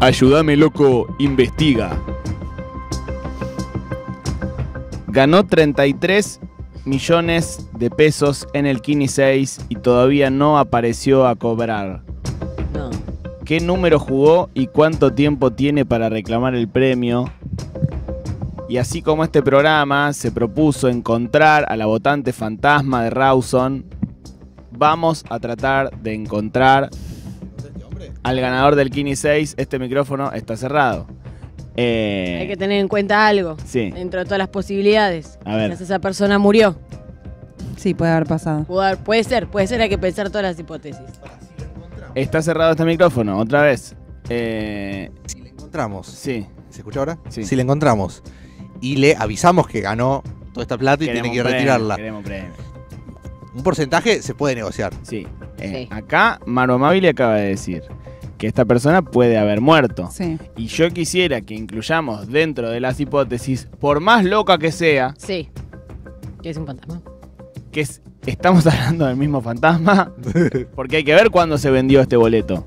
Ayúdame loco, investiga. Ganó 33 millones de pesos en el Kini 6 y todavía no apareció a cobrar. No. ¿Qué número jugó y cuánto tiempo tiene para reclamar el premio? Y así como este programa se propuso encontrar a la votante fantasma de Rawson, vamos a tratar de encontrar al ganador del Kini 6. Este micrófono está cerrado. Hay que tener en cuenta algo. Sí. Dentro de todas las posibilidades. A ver. Quizás esa persona murió. Sí, puede haber pasado. Puede ser, hay que pensar todas las hipótesis. Está cerrado este micrófono, otra vez. Si le encontramos. Sí. ¿Se escucha ahora? Sí. Si le encontramos y le avisamos que ganó toda esta plata y tiene que retirarla. Queremos premio. Un porcentaje se puede negociar. Sí. Sí. Acá Maru Amabile acaba de decir que esta persona puede haber muerto. Sí. Y yo quisiera que incluyamos dentro de las hipótesis, por más loca que sea, Sí. Que es un fantasma. que estamos hablando del mismo fantasma, porque hay que ver cuándo se vendió este boleto.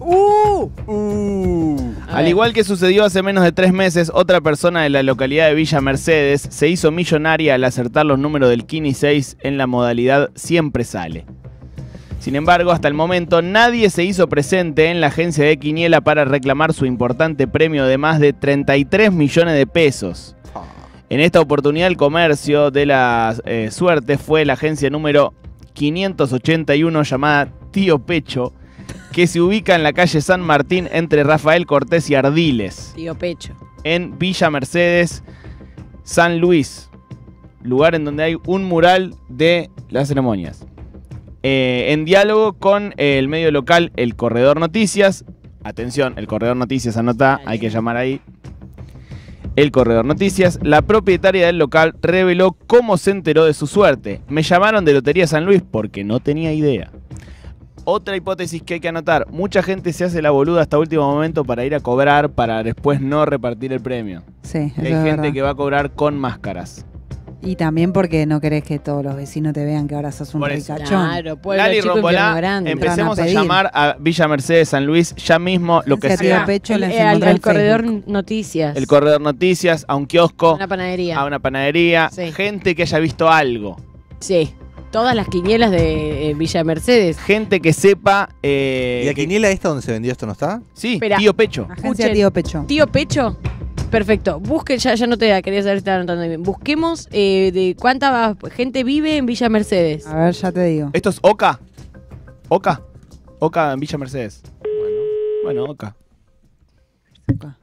Al igual que sucedió hace menos de 3 meses, otra persona de la localidad de Villa Mercedes se hizo millonaria al acertar los números del Kini 6 en la modalidad Siempre Sale. Sin embargo, hasta el momento nadie se hizo presente en la agencia de Quiniela para reclamar su importante premio de más de 33 millones de pesos. En esta oportunidad el comercio de la suerte fue la agencia número 581 llamada Tío Pecho, que se ubica en la calle San Martín entre Rafael Cortés y Ardiles, Tío Pecho. en Villa Mercedes, San Luis, lugar en donde hay un mural de las ceremonias. En diálogo con el medio local El Corredor Noticias, atención, El Corredor Noticias, anota, Dale. hay que llamar ahí. El Corredor Noticias, la propietaria del local reveló cómo se enteró de su suerte. Me llamaron de Lotería San Luis porque no tenía idea. Otra hipótesis que hay que anotar, mucha gente se hace la boluda hasta último momento para ir a cobrar para después no repartir el premio. Sí, eso Hay es gente verdad. que va a cobrar con máscaras. Y también porque no querés que todos los vecinos te vean que ahora sos un Por eso. ricachón. Claro, pueblo Lali chico, infierno Rombolá, grande. empecemos a pedir. llamar a Villa Mercedes San Luis ya mismo, lo que Agencia Tío sea. Pecho les al encontré en corredor Facebook. Noticias. El Corredor Noticias, a un kiosco, Una panadería. a una panadería, Sí. gente que haya visto algo. Sí. Todas las quinielas de Villa Mercedes. Gente que sepa... ¿Y la quiniela esta donde se vendió esto no está? Sí, Espera. Tío Pecho. Agencia Escuchen. Tío Pecho. Tío Pecho. Perfecto. Busquen, ya no te quería saber si estaba anotando bien. Busquemos de cuánta gente vive en Villa Mercedes. A ver, ya te digo. ¿Esto es Oca? ¿Oca? Oca en Villa Mercedes. Bueno, Oca. Acá.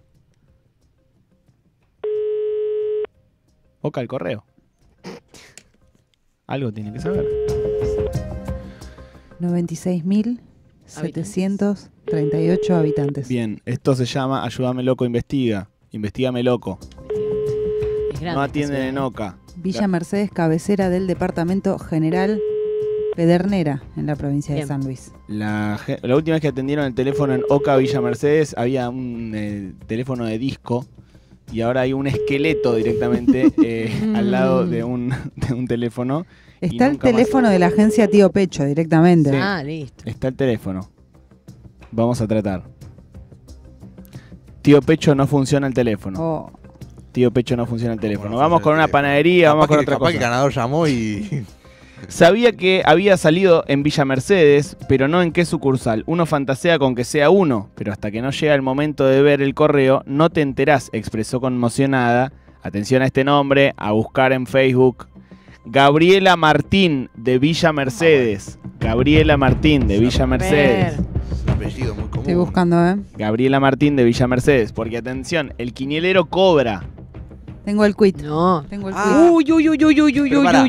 Oca el correo. Algo tiene que saber. 96.738 habitantes. Bien, esto se llama Ayúdame Loco Investiga. Investígame Loco. Es grande No esta atienden ciudad. en Oca. Villa Mercedes, cabecera del departamento General Pedernera, en la provincia Bien. de San Luis. La última vez que atendieron el teléfono en Oca, Villa Mercedes, había un teléfono de disco y ahora hay un esqueleto directamente al lado de un teléfono. Y Está el nunca más. teléfono de la agencia Tío Pecho directamente. Sí. Ah, listo. Está el teléfono. Vamos a tratar. Tío Pecho no funciona el teléfono. Oh, Tío Pecho no funciona el teléfono. Bueno, vamos funciona con el una teléfono. panadería, vamos con otra Capaz que el cosa. ganador llamó y... Sabía que había salido en Villa Mercedes, pero no en qué sucursal. Uno fantasea con que sea uno, pero hasta que no llega el momento de ver el correo, no te enterás, expresó conmocionada. Atención a este nombre, a buscar en Facebook. Gabriela Martín, de Villa Mercedes. Gabriela Martín, de Villa Mercedes. Ver. Es un apellido muy común. estoy buscando, ¿eh? Gabriela Martín, de Villa Mercedes. Porque atención, el quinielero cobra. Tengo el quit. No. Tengo el Ah. quit. Uy. Pero pará.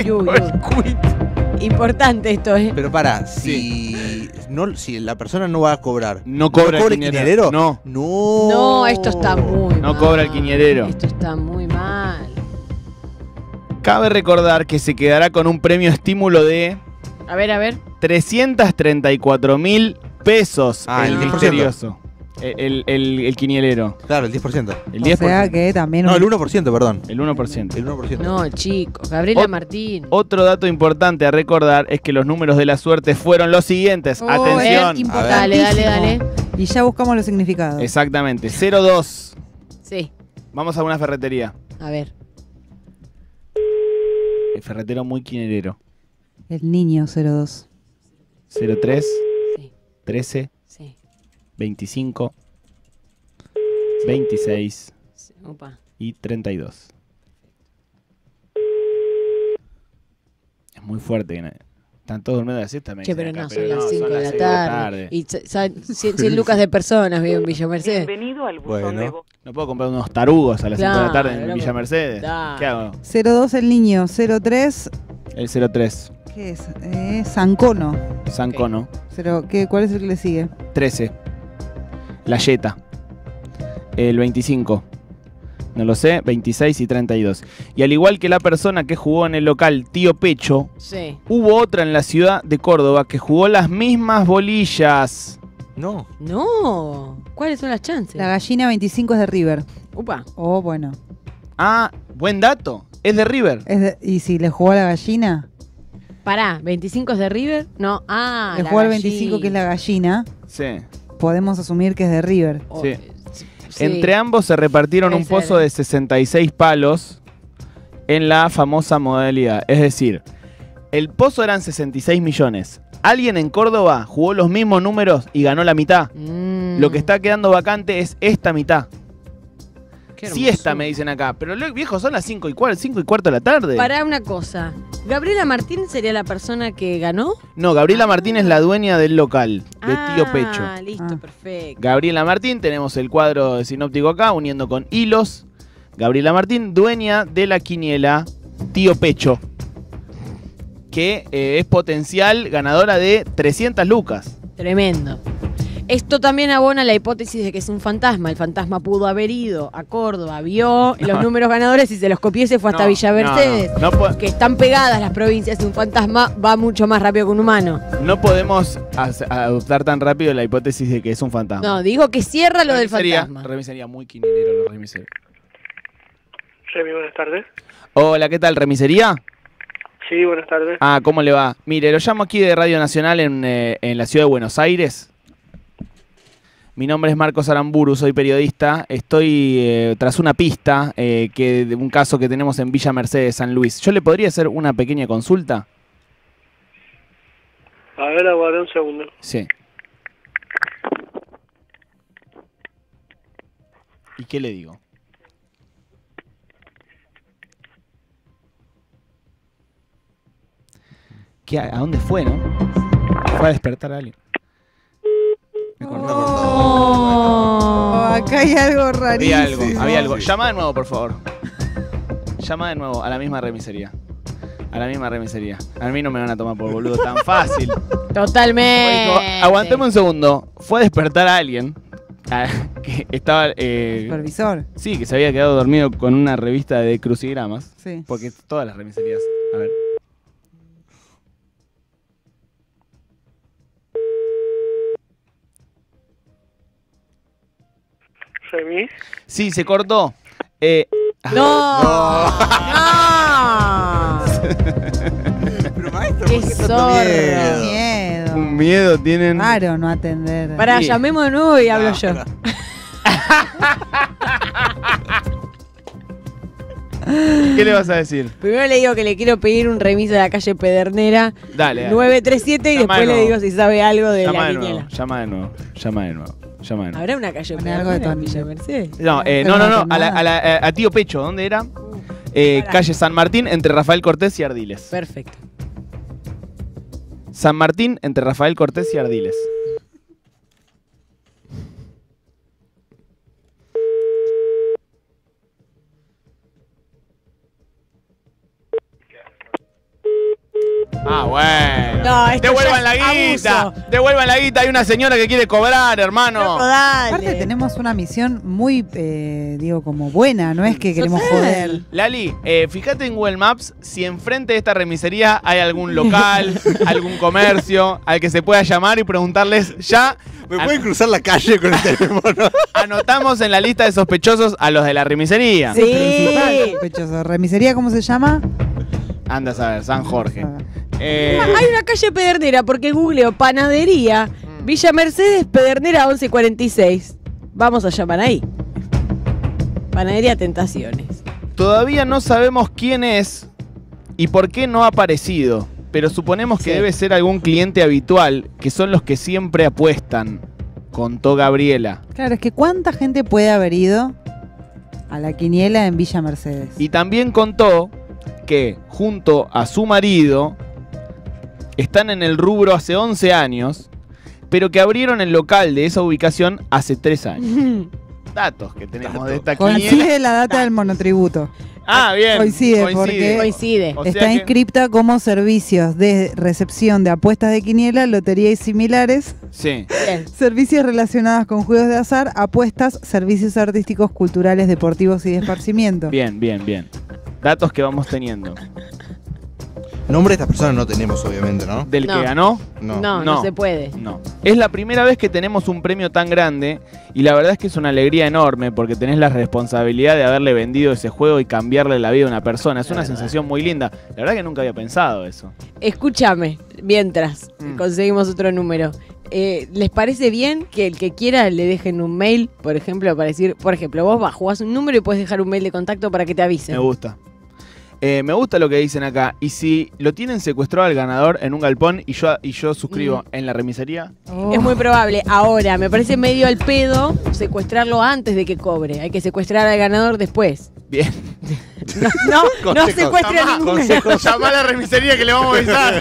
Importante esto, Pero para, si la persona no va a cobrar, No cobra el quinielero. No. No, esto está muy mal. No cobra el quinielero. Esto está muy mal. Cabe recordar que se quedará con un premio estímulo de A ver. 334.000 pesos. Ah, el el 10%. misterioso. El quinielero. Claro, el 10%. El O 10%. sea que también No, un- el 1%, perdón. El 1%. El 1%. No, chicos. Gabriela Ot- Martín. Otro dato importante a recordar es que los números de la suerte fueron los siguientes. Oh, Atención. es A ver. Dale. importantísimo. Y ya buscamos los significados. Exactamente. 02. Sí. Vamos a una ferretería. A ver. El ferretero muy quinerero. El niño 02. 03, Sí. 13, Sí. 25, 26 Sí. Opa. y 32. Es muy fuerte. Que están todos durmiendo de la siesta. Me Che, dicen pero acá, no, son las no, 5 son de las la 6 de la tarde. Y 100 lucas de personas viven en Villa Mercedes. Bienvenido al buzón Bueno. de voz. No puedo comprar unos tarugos a las 5 de la tarde en Claro, Villa Mercedes. Claro. ¿Qué hago? 02 el niño. 03. El 03, ¿Qué es? Sancono. Sancono. ¿Cuál es el que le sigue? 13, La Yeta. El 25, no lo sé, 26 y 32. Y al igual que la persona que jugó en el local Tío Pecho, Sí. hubo otra en la ciudad de Córdoba que jugó las mismas bolillas. No. No. ¿Cuáles son las chances? La gallina 25 es de River. Upa. Oh, bueno. Ah, buen dato. Es de River. ¿Y si le jugó a la gallina? Pará, ¿25 es de River? No. Ah, Le la jugó al gallina. 25 que es la gallina. Sí. Podemos asumir que es de River. Oh, Sí. sí. Entre ambos se repartieron Puede un pozo ser. de 66 palos en la famosa modalidad. Es decir, el pozo eran 66 millones. Alguien en Córdoba jugó los mismos números y ganó la mitad. Lo que está quedando vacante es esta mitad. Qué Siesta, hermosura. me dicen acá. Pero viejo, son las 5 y cuarto de la tarde. Pará una cosa. ¿Gabriela Martín sería la persona que ganó? No, Gabriela Martín es la dueña del local, de Tío Pecho. Ah, listo, Ah. perfecto. Gabriela Martín, tenemos el cuadro de sinóptico acá, uniendo con hilos. Gabriela Martín, dueña de la quiniela Tío Pecho, que es potencial ganadora de 300 lucas. Tremendo. Esto también abona la hipótesis de que es un fantasma. El fantasma pudo haber ido a Córdoba, vio los números ganadores y se los copió y se fue hasta No, Villa Mercedes. no Que están pegadas las provincias, un fantasma va mucho más rápido que un humano. no podemos adoptar tan rápido la hipótesis de que es un fantasma. No, digo que cierra lo del fantasma. Remisería, muy quinilero los remiseros. Remy, buenas tardes. Hola, ¿qué tal? ¿Remisería? Sí, buenas tardes. Ah, ¿cómo le va? Mire, lo llamo aquí de Radio Nacional en la ciudad de Buenos Aires. Mi nombre es Marcos Aramburu, soy periodista. Estoy tras una pista de un caso que tenemos en Villa Mercedes, San Luis. ¿Yo le podría hacer una pequeña consulta? A ver, aguarde un segundo. Sí. ¿Y qué le digo? ¿A dónde fue, no? Fue a despertar a alguien. Me cortó. Oh, acá hay algo rarísimo. Había algo. Llama de nuevo, por favor. Llama de nuevo a la misma remisería. A la misma remisería. A mí no me van a tomar por boludo tan fácil. Totalmente. Aguanteme un segundo. Fue a despertar a alguien que estaba... Supervisor. sí, que se había quedado dormido con una revista de crucigramas. Sí. Porque todas las remiserías... A ver. Remy. Sí, se cortó. ¡No! ¡No! Pero maestro, ¡Qué ¿por qué tanto zorro! miedo? Miedo. Un miedo tienen... Raro no atender. Pará, Sí. llamemos de nuevo y hablo yo. ¿Qué le vas a decir? Primero le digo que le quiero pedir un remis de la calle Pedernera Dale, dale. 937 y Llama después de le nuevo. digo si sabe algo de Llama la de nuevo, quiniela. llama de nuevo, llama de nuevo, llama de nuevo. ¿Habrá una calle Pone algo de Pedernera en tonto. Villa Mercedes? No, Pero no, no, a Tío Pecho, ¿dónde era? Pará. Calle San Martín, entre Rafael Cortés y Ardiles. Perfecto. San Martín, entre Rafael Cortés y Ardiles. Ah, bueno. No, esto Devuelvan ya la es guita. abuso. Devuelvan la guita. Hay una señora que quiere cobrar, hermano. Loco, dale. Aparte tenemos una misión muy, digo, como buena, no es que queremos Total. joder. Lali, fíjate en Google Maps si enfrente de esta remisería hay algún local, algún comercio al que se pueda llamar y preguntarles ya. ¿Me pueden cruzar la calle con el teléfono? Anotamos en la lista de sospechosos a los de la remisería. Sí. Principal sospechoso. ¿Remisería cómo se llama? Anda a saber, San Jorge. Ah. Hay una calle Pedernera porque googleo panadería Villa Mercedes, Pedernera 1146. Vamos a llamar ahí. Panadería Tentaciones. Todavía no sabemos quién es y por qué no ha aparecido, pero suponemos que debe ser algún cliente habitual, que son los que siempre apuestan, contó Gabriela. Claro, es que ¿cuánta gente puede haber ido a la quiniela en Villa Mercedes? Y también contó que junto a su marido están en el rubro hace 11 años, pero que abrieron el local de esa ubicación hace 3 años. Datos que tenemos de esta quiniela. Coincide la data del monotributo. Ah, bien. Coincide, porque Coincide. O sea está que- inscripta como servicios de recepción de apuestas de quiniela, lotería y similares, Sí. Bien. servicios relacionados con juegos de azar, apuestas, servicios artísticos, culturales, deportivos y de esparcimiento. Bien, bien, bien. Datos que vamos teniendo. Nombre de estas personas no tenemos, obviamente, ¿no? Del No. que ganó, No se puede. no. Es la primera vez que tenemos un premio tan grande y la verdad es que es una alegría enorme porque tenés la responsabilidad de haberle vendido ese juego y cambiarle la vida a una persona. Es una sensación muy linda. La verdad que nunca había pensado eso. Escúchame, mientras conseguimos otro número. ¿Les parece bien que el que quiera le dejen un mail, por ejemplo, para decir, por ejemplo, vos jugás un número y puedes dejar un mail de contacto para que te avisen? Me gusta. Me gusta lo que dicen acá. Y si lo tienen secuestrado al ganador en un galpón y yo suscribo en la remisería. Oh. Es muy probable. Ahora, me parece medio al pedo secuestrarlo antes de que cobre. Hay que secuestrar al ganador después. Bien. No Consejos. secuestre a Llamá, ningún consejos. Llamá a la remisería que le vamos a avisar.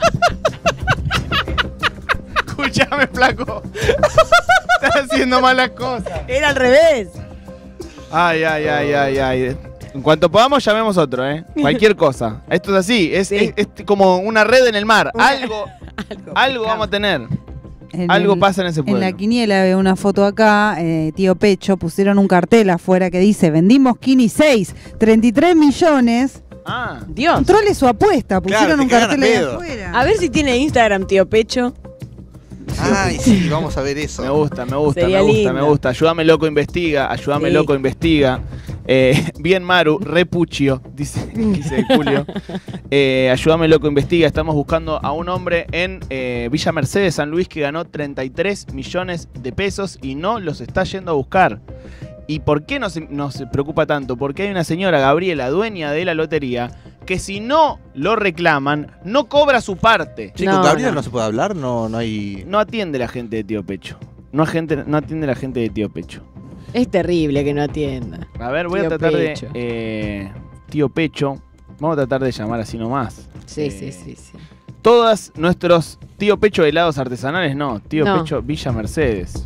Escúchame, flaco. Estás haciendo malas cosas. Era al revés. Ay. En cuanto podamos, llamemos otro, ¿eh? Cualquier cosa. Esto es así. Es como una red en el mar. Algo vamos a tener. Algo pasa en ese pueblo. En la quiniela veo una foto acá, tío Pecho, pusieron un cartel afuera que dice, vendimos Kini 6, 33 millones. Ah, Dios. Controle su apuesta, pusieron Claro, un te cagan cartel a ahí pedo. afuera. A ver si tiene Instagram, tío Pecho. Ay, sí, vamos a ver eso. me gusta. Sería lindo. Ayúdame, loco, investiga. Sí. Loco, investiga. Bien, Maru, repuchio, dice Julio. Ayúdame, loco, investiga. Estamos buscando a un hombre en Villa Mercedes, San Luis, que ganó 33 millones de pesos y no los está yendo a buscar. ¿Y por qué nos preocupa tanto? Porque hay una señora, Gabriela, dueña de la lotería, que si no lo reclaman, no cobra su parte. Chico, No, Gabriela no. no se puede hablar, no hay. No atiende la gente de Tío Pecho. No atiende la gente de Tío Pecho. Es terrible que no atienda. A ver, voy a Tío tratar Pecho. de... Tío Pecho. Vamos a tratar de llamar así nomás. Sí. Todos nuestros Tío Pecho helados artesanales, no. Tío No. Pecho Villa Mercedes.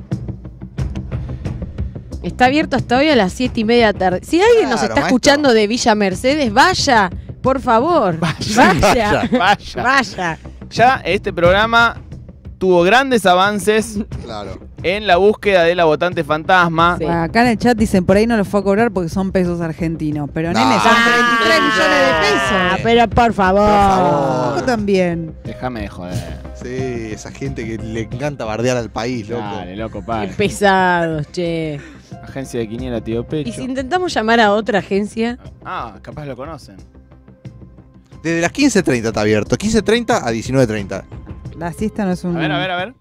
Está abierto hasta hoy a las 7:30 de la tarde. Si alguien nos Claro, está maestro. escuchando de Villa Mercedes, vaya, por favor. Vaya. Vaya. Ya este programa tuvo grandes avances Claro. en la búsqueda de la votante fantasma. Sí. Acá en el chat dicen, por ahí no los fue a cobrar porque son pesos argentinos. Pero No. nene, son Ah, 33 millones de Ah, pesos. pero por favor. Tampoco también. Déjame de joder. Sí, esa gente que le encanta bardear al país, loco. Dale, loco, Qué padre. pesados, che. Agencia de Quiniela Tío Pecho. Y si intentamos llamar a otra agencia, Ah, capaz lo conocen. Desde las 15:30 está abierto. 15:30 a 19:30. La siesta no es un... A ver.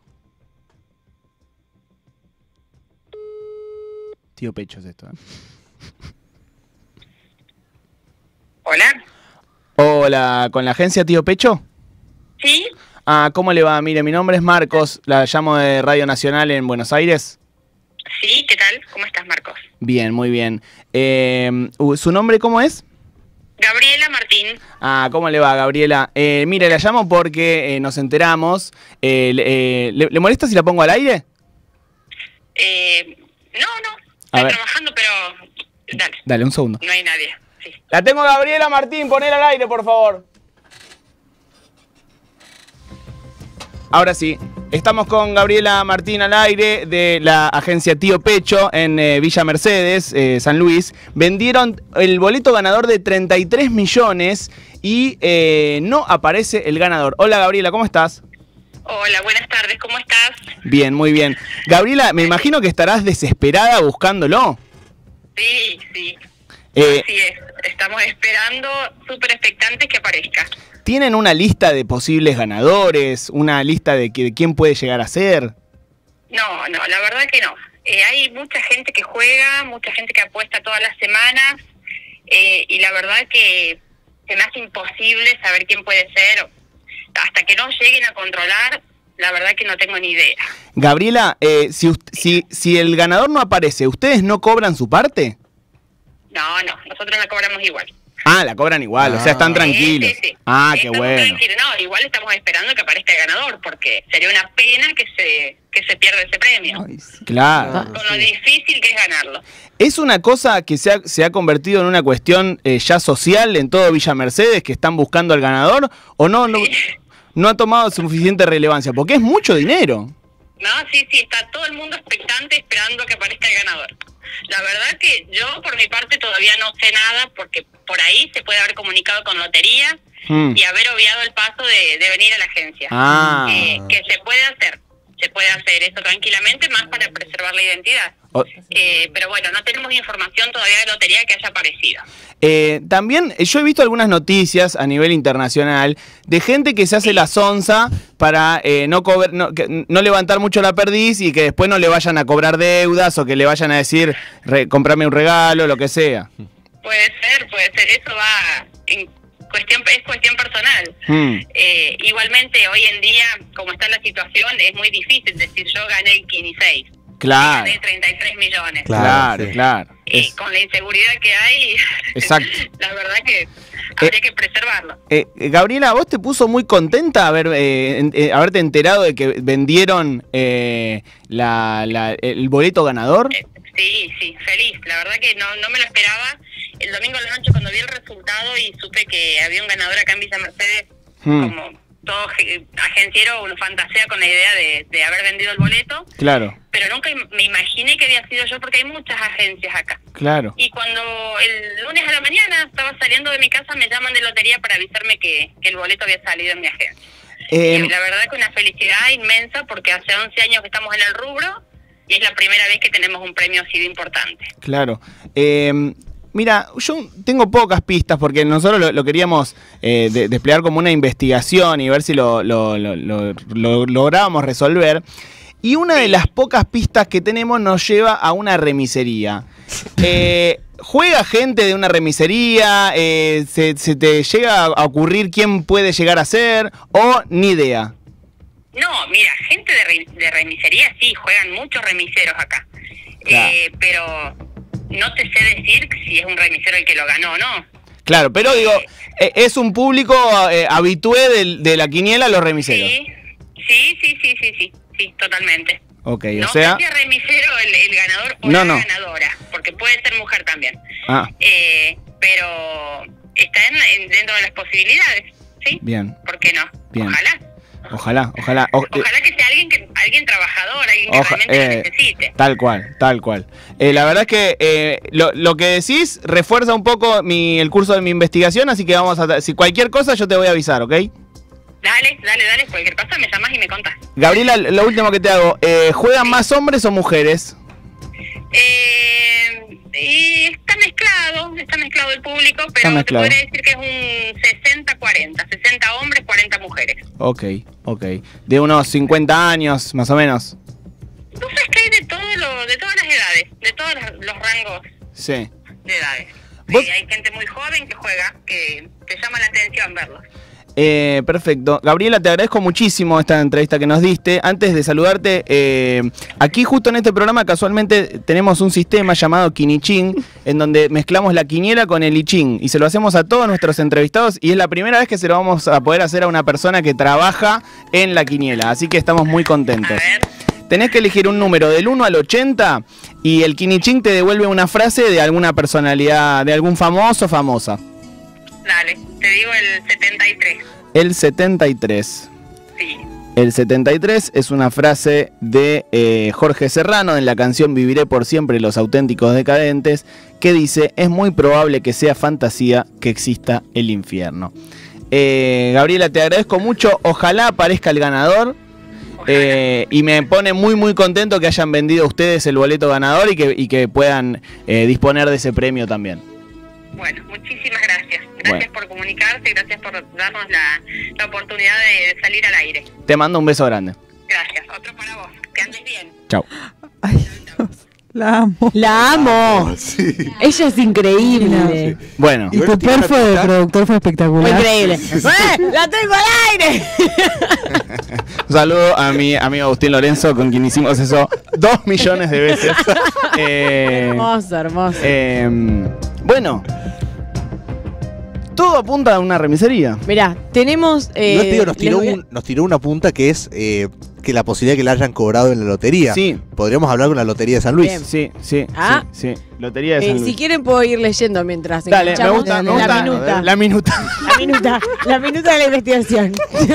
Tío Pecho es esto. Hola. Hola, ¿con la agencia Tío Pecho? ¿Sí? Ah, ¿cómo le va? Mire, mi nombre es Marcos, la llamo de Radio Nacional en Buenos Aires. Sí, ¿qué tal? ¿Cómo estás, Marcos? Bien, muy bien. ¿Su nombre cómo es? Gabriela Martín. Ah, ¿cómo le va, Gabriela? Mire, la llamo porque nos enteramos. ¿Le molesta si la pongo al aire? No. A Estoy ver. trabajando, pero... Dale, Dale, un segundo. no hay nadie. Sí. La tengo, Gabriela Martín, ponela al aire, por favor. Ahora sí, estamos con Gabriela Martín al aire de la agencia Tío Pecho en Villa Mercedes, San Luis. Vendieron el boleto ganador de 33 millones y no aparece el ganador. Hola, Gabriela, ¿cómo estás? Hola, buenas tardes, ¿cómo estás? Bien, muy bien. Gabriela, me imagino que estarás desesperada buscándolo. Sí. Eh, Así es. Estamos esperando, súper expectantes que aparezca. ¿Tienen una lista de posibles ganadores? ¿Una lista de quién puede llegar a ser? No, la verdad que no. Hay mucha gente que juega, mucha gente que apuesta todas las semanas, y la verdad que se me hace imposible saber quién puede ser. Hasta que no lleguen a controlar, la verdad que no tengo ni idea. Gabriela, si el ganador no aparece, ¿ustedes no cobran su parte? No, nosotros la cobramos igual. Ah, la cobran igual, o sea, están tranquilos. Sí. Ah, qué Estamos bueno. tranquilos. No, igual estamos esperando que aparezca el ganador, porque sería una pena que se pierda ese premio. Ay, sí. Claro. Con lo difícil que es ganarlo. ¿Es una cosa que se ha convertido en una cuestión ya social en todo Villa Mercedes, que están buscando al ganador? ¿O no ha tomado suficiente relevancia? Porque es mucho dinero. No, sí, está todo el mundo expectante esperando que aparezca el ganador. La verdad que yo, por mi parte, todavía no sé nada, porque por ahí se puede haber comunicado con lotería y haber obviado el paso de venir a la agencia. Que se puede hacer eso tranquilamente, más para preservar la identidad. Pero bueno, no tenemos información todavía de lotería que haya aparecido. También yo he visto algunas noticias a nivel internacional de gente que se hace la sonza para no levantar mucho la perdiz y que después no le vayan a cobrar deudas o que le vayan a decir comprame un regalo, lo que sea. Puede ser, eso va es cuestión personal. Igualmente, hoy en día, como está la situación, es muy difícil decir yo gané el 15. Claro. Gané 33 millones. Claro. Con la inseguridad que hay, exacto. La verdad que habría que preservarlo. Gabriela, ¿vos te puso muy contenta haberte enterado de que vendieron el boleto ganador? Sí, feliz. La verdad que no me lo esperaba. El domingo a la noche, cuando vi el resultado y supe que había un ganador acá en Villa Mercedes, como todo agenciero, uno fantasea con la idea de haber vendido el boleto. Claro. Pero nunca me imaginé que había sido yo, porque hay muchas agencias acá. Claro. Y cuando el lunes a la mañana estaba saliendo de mi casa, me llaman de lotería para avisarme que el boleto había salido en mi agencia. Y la verdad que una felicidad inmensa, porque hace 11 años que estamos en el rubro y es la primera vez que tenemos un premio así de importante. Claro. Mira, yo tengo pocas pistas porque nosotros lo queríamos desplegar como una investigación y ver si lo lográbamos resolver. Y una de las pocas pistas que tenemos nos lleva a una remisería. ¿Juega gente de una remisería? ¿Se te llega a ocurrir quién puede llegar a ser? ¿O ni idea? No, mira, gente de remisería sí, juegan muchos remiseros acá. Claro. Pero no te sé decir si es un remisero el que lo ganó o no. Claro, pero digo, es un público habitué de la quiniela los remiseros. Sí, totalmente. Ok, no, o sea... No sé si es remisero el ganador o la ganadora, porque puede ser mujer también. Pero está dentro de las posibilidades, ¿sí? Bien. ¿Por qué no? Bien. Ojalá que sea alguien trabajador, alguien que realmente lo necesite. Tal cual. La verdad es que lo que decís refuerza un poco el curso de mi investigación, así que si cualquier cosa yo te voy a avisar, ¿ok? Dale, cualquier cosa me llamas y me contás. Gabriela, lo último que te hago, ¿juegan más hombres o mujeres? Está mezclado el público, pero te podría decir que es un 60-40, 60 hombres, 40 mujeres. Ok. De unos 50 años, más o menos. Tú sabes que hay de todas las edades, de todos los rangos de edades. Hay gente muy joven que juega, que te llama la atención verlos. Perfecto. Gabriela, te agradezco muchísimo esta entrevista que nos diste. Antes de saludarte, aquí justo en este programa casualmente tenemos un sistema llamado Quinichín, en donde mezclamos la quiniela con el ichín y se lo hacemos a todos nuestros entrevistados y es la primera vez que se lo vamos a poder hacer a una persona que trabaja en la quiniela, así que estamos muy contentos. Tenés que elegir un número del 1 al 80 y el Quinichín te devuelve una frase de alguna personalidad, de algún famoso o famosa. Dale, te digo el 73. El 73. Sí. El 73 es una frase de Jorge Serrano en la canción Viviré por siempre, los auténticos decadentes, que dice: es muy probable que sea fantasía que exista el infierno. Gabriela, te agradezco mucho, ojalá aparezca el ganador. Y me pone muy contento que hayan vendido ustedes el boleto ganador y que puedan disponer de ese premio también. Bueno, muchísimas gracias. Gracias por comunicarse, gracias por darnos la oportunidad de salir al aire. Te mando un beso grande. Gracias, otro para vos. Que andes bien. Chau. Ay, Dios. La amo. La amo. Sí. Ella es increíble. Sí. Bueno, Y tu perfo de productor fue espectacular. Fue increíble. ¡La tengo al aire! un saludo a mi amigo Agustín Lorenzo, con quien hicimos eso 2 millones de veces. Hermoso, hermoso. Bueno, todo apunta a una remisería. Mirá, tenemos... Igual te digo, les voy a- nos tiró una punta que es que la posibilidad de que la hayan cobrado en la lotería. Sí. Podríamos hablar con la Lotería de San Luis. Bien. Sí, sí, Ah. sí, sí. Lotería de San Luis. si quieren puedo ir leyendo mientras Dale, me escuchamos gusta, me la gusta. minuta. La minuta. La minuta de la investigación.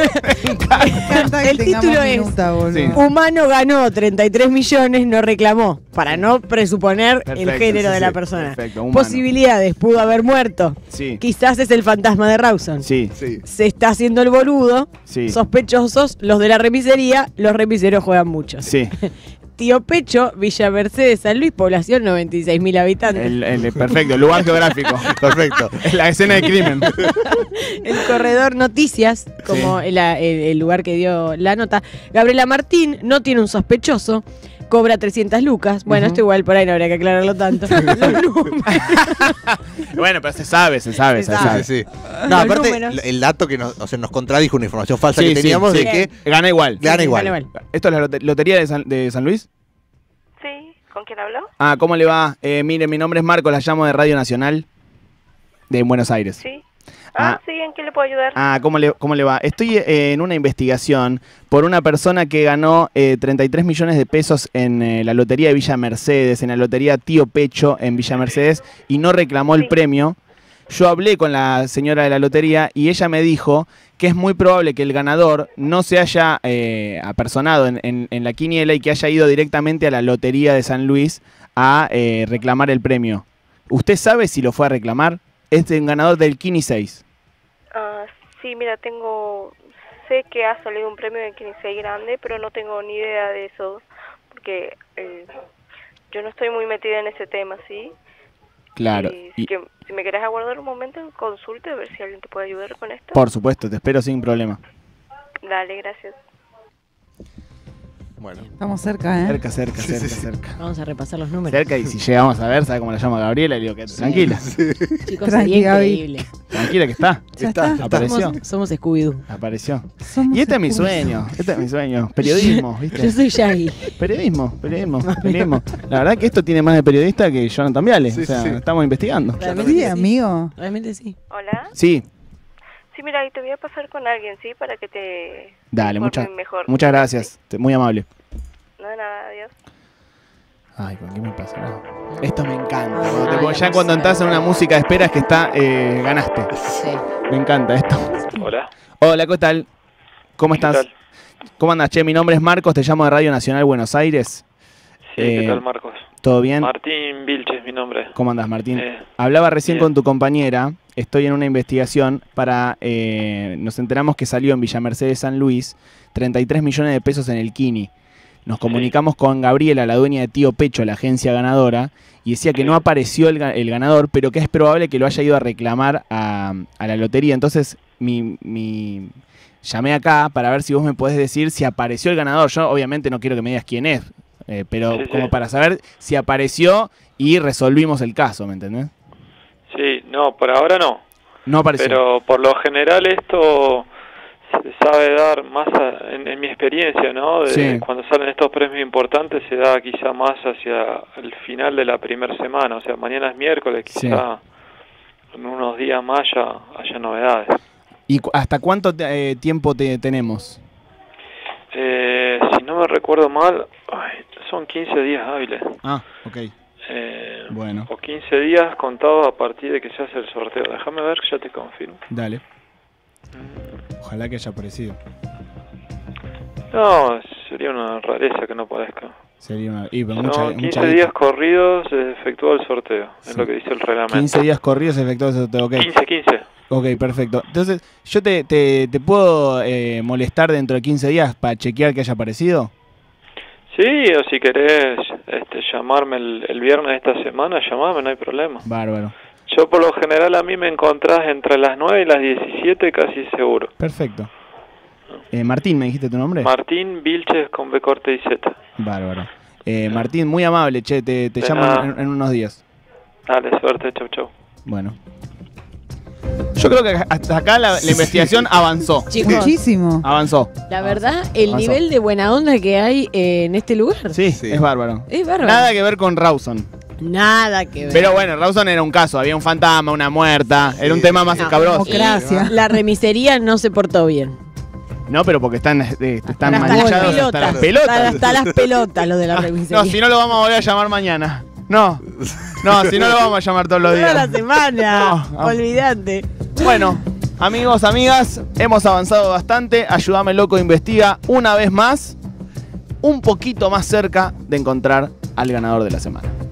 El título es Sí. Humano ganó 33 millones, no reclamó, para no presuponer el Perfecto, género sí, de la sí. persona. Perfecto, humano. Posibilidades, pudo haber muerto. Sí, Quizás es el fantasma de Rawson. sí, Sí. Se está haciendo el boludo. sí. Sospechosos, los de la remisería, los remiseros juegan mucho. Sí, Tío Pecho, Villa Mercedes, San Luis, población 96.000 habitantes. perfecto, el lugar geográfico. Perfecto. Es la escena de crimen. El corredor Noticias, como el lugar que dio la nota. Gabriela Martín no tiene un sospechoso, cobra 300 lucas. Bueno, esto igual por ahí no habría que aclararlo tanto. Los números. Bueno, pero se sabe. Se sabe. Sí, sí. No, Los aparte, números. el dato que nos contradijo una información falsa Sí, que sí, teníamos sí. de que Gana igual. gana igual. Vale. ¿Esto es la lotería de San Luis? Sí, ¿con quién habló? Ah, ¿cómo le va? Mire, mi nombre es Marco, la llamo de Radio Nacional de Buenos Aires. Sí. Ah. Sí, ¿en qué le puedo ayudar? Ah, ¿cómo le va? Estoy en una investigación por una persona que ganó 33 millones de pesos en la lotería de Villa Mercedes, en la lotería Tío Pecho en Villa Mercedes, y no reclamó el premio. Yo hablé con la señora de la lotería y ella me dijo que es muy probable que el ganador no se haya apersonado en la quiniela y que haya ido directamente a la lotería de San Luis a reclamar el premio. ¿Usted sabe si lo fue a reclamar? Es un ganador del Kini 6. Sí, mira, sé que ha salido un premio de 15 grande, pero no tengo ni idea de eso, porque yo no estoy muy metida en ese tema, ¿sí? Claro. Y si me querés aguardar un momento, consulte a ver si alguien te puede ayudar con esto. Por supuesto, te espero sin problema. Dale, gracias. Bueno. Estamos cerca, ¿eh? Cerca. Vamos a repasar los números. Cerca, y si llegamos a ver, ¿sabe cómo la llama Gabriela? Le digo que tranquila. Chicos, Tranqui, sería Gaby. increíble. Tranquila que está. Ya está. Apareció. Somos Scooby-Doo. Apareció. Somos Y este es mi Scooby-Doo. sueño. Periodismo, ¿viste? Yo soy Shaggy. Periodismo. La verdad que esto tiene más de periodista que Jonathan Viale. Sí, o sea, sí. estamos investigando. Realmente Sí, sí. amigo. Realmente sí. Hola. Sí, Sí, mira, y te voy a pasar con alguien, ¿sí? Para que te dale, informen mejor. muchas gracias. Muy amable. No, de nada, adiós. Ay, ¿con qué me pasa? No. Esto me encanta. Ay, Porque ya no cuando sé. entras en una música de esperas que está, ganaste. Sí. Me encanta esto. Hola. Hola, ¿qué tal? ¿Cómo estás? ¿Qué tal? ¿Cómo andas? Che, mi nombre es Marcos, te llamo de Radio Nacional Buenos Aires. Sí, ¿qué tal, Marcos? ¿Todo bien? Martín Vilches es mi nombre. ¿Cómo andas, Martín? Eh, Hablaba recién bien. con tu compañera. Estoy en una investigación para... nos enteramos que salió en Villa Mercedes San Luis 33 millones de pesos en el Kini. Nos comunicamos con Gabriela, la dueña de Tío Pecho, la agencia ganadora, y decía que no apareció el ganador, pero que es probable que lo haya ido a reclamar a la lotería. Entonces, llamé acá para ver si vos me podés decir si apareció el ganador. Yo obviamente no quiero que me digas quién es, pero Sí, como sí. para saber si apareció y resolvimos el caso, ¿me entendés? Sí, no, por ahora no. No apareció. Pero por lo general esto se sabe dar más en mi experiencia, ¿no? Sí. Cuando salen estos premios importantes se da quizá más hacia el final de la primera semana. O sea, mañana es miércoles, quizá en unos días más ya haya novedades. ¿Y hasta cuánto tiempo tenemos? Si no me recuerdo mal, son 15 días hábiles. Ah, ok. Bueno. O 15 días contados a partir de que se hace el sorteo. Déjame ver, ya te confirmo. Dale. Ojalá que haya aparecido. No, sería una rareza que no parezca. Sería una... Y, pero No, mucha, 15 mucha días corridos se efectúa el sorteo, Sí. es lo que dice el reglamento. 15 días corridos efectuados. Ok. 15. Ok, perfecto. Entonces, ¿yo te puedo molestar dentro de 15 días para chequear que haya aparecido? Sí, o si querés llamarme el viernes de esta semana, llamame, no hay problema. Bárbaro. Yo por lo general a mí me encontrás entre las 9 y las 17 casi seguro. Perfecto. Martín, ¿me dijiste tu nombre? Martín Vilches con B corte y Z. Bárbaro. Martín, muy amable, che, te llamo en unos días. Dale, suerte, chau, chau. Bueno. Yo creo que hasta acá la investigación avanzó. Chicos, muchísimo. Avanzó. La verdad, el nivel de buena onda que hay en este lugar. Sí, es bárbaro. Es bárbaro. Nada que ver con Rawson. Nada que ver. Pero bueno, Rawson era un caso. Había un fantasma, una muerta. Era un tema más escabroso. Democracia. La remisería no se portó bien. No, pero porque están Hasta manchados hasta las pelotas. Hasta las pelotas lo de la remisería. No, si no lo vamos a volver a llamar mañana. No, si no lo vamos a llamar todos los días. Toda la semana. No. Olvídate. Bueno, amigos, amigas, hemos avanzado bastante. Ayúdame Loco investiga una vez más, un poquito más cerca de encontrar al ganador de la semana.